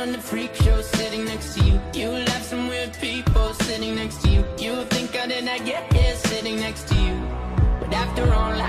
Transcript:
on the freak show sitting next to you. You left some weird people sitting next to you. You think I did not get here sitting next to you. But after all